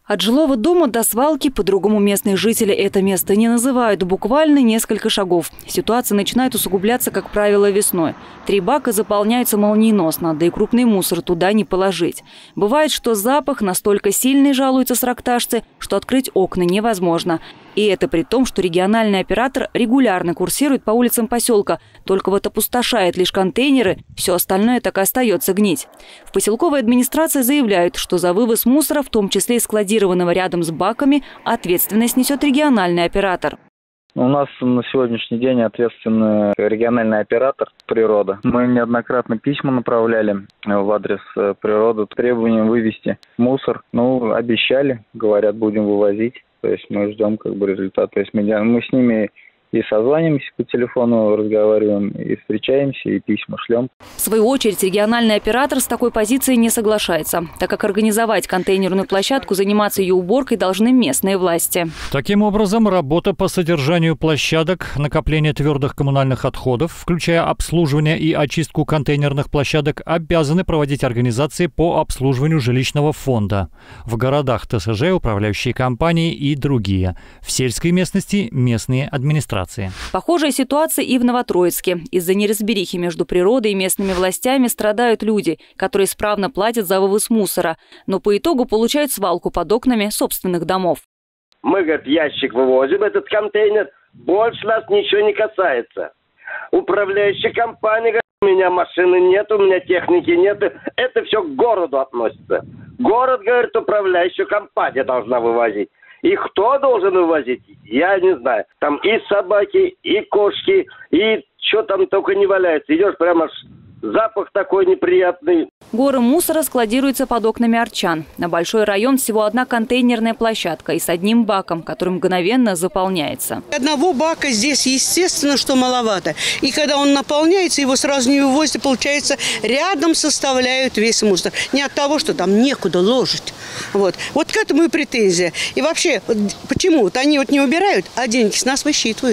От жилого дома до свалки, по-другому местные жители это место не называют, буквально несколько шагов. Ситуация начинает усугубляться, как правило, весной. 3 бака заполняются молниеносно, да и крупный мусор туда не положить. Бывает, что запах настолько сильный, жалуются сракташцы, что открыть окна невозможно. И это при том, что региональный оператор регулярно курсирует по улицам поселка, только вот опустошает лишь контейнеры, все остальное так и остается гнить. В поселковой администрации заявляют, что за вывоз мусора, в том числе и складированного рядом с баками, ответственность несет региональный оператор. У нас на сегодняшний день ответственный региональный оператор «Природа». Мы неоднократно письма направляли в адрес «Природы» с требованием вывести мусор. Обещали, говорят, будем вывозить. То есть мы ждем результат. То есть мы с ними и созваниваемся по телефону, разговариваем, и встречаемся, и письма шлем. В свою очередь, региональный оператор с такой позицией не соглашается, так как организовать контейнерную площадку, заниматься ее уборкой должны местные власти. Таким образом, работа по содержанию площадок, накопление твердых коммунальных отходов, включая обслуживание и очистку контейнерных площадок, обязаны проводить организации по обслуживанию жилищного фонда. В городах ТСЖ управляющие компании и другие. В сельской местности местные администрации. Похожая ситуация и в Новотроицке. Из-за неразберихи между природой и местными властями страдают люди, которые исправно платят за вывоз мусора, но по итогу получают свалку под окнами собственных домов. Мы, ящик вывозим, этот контейнер, больше нас ничего не касается. Управляющая компания, у меня машины нет, у меня техники нет, это все к городу относится. Город, говорит, управляющая компания должна вывозить. И кто должен вывозить, я не знаю. Там и собаки, и кошки, и что там только не валяется. Идешь прямо запах такой неприятный. Горы мусора складируются под окнами арчан. На большой район всего одна контейнерная площадка и с одним баком, который мгновенно заполняется. Одного бака здесь, естественно, что маловато. И когда он наполняется, его сразу не вывозят, и получается, рядом составляют весь мусор. Не от того, что там некуда ложить. Вот к этому и претензия. И вообще, почему? Они не убирают, а деньги с нас высчитывают.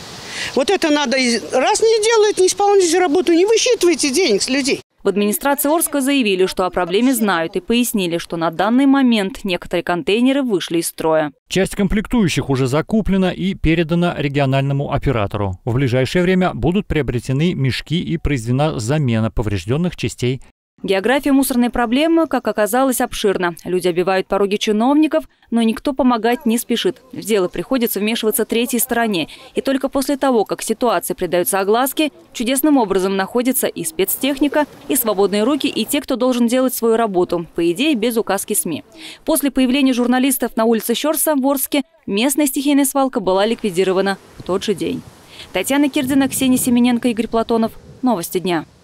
Это надо, раз не делают, не исполняете работу, не высчитывайте денег с людей. В администрации Орска заявили, что о проблеме знают, и пояснили, что на данный момент некоторые контейнеры вышли из строя. Часть комплектующих уже закуплена и передана региональному оператору. В ближайшее время будут приобретены мешки и произведена замена поврежденных частей. География мусорной проблемы, как оказалось, обширна. Люди обивают пороги чиновников, но никто помогать не спешит. В дело приходится вмешиваться третьей стороне. И только после того, как ситуации придаются огласке, чудесным образом находится и спецтехника, и свободные руки, и те, кто должен делать свою работу, по идее, без указки СМИ. После появления журналистов на улице Щорса в Орске местная стихийная свалка была ликвидирована в тот же день. Татьяна Кирдина, Ксения Семененко, Игорь Платонов. Новости дня.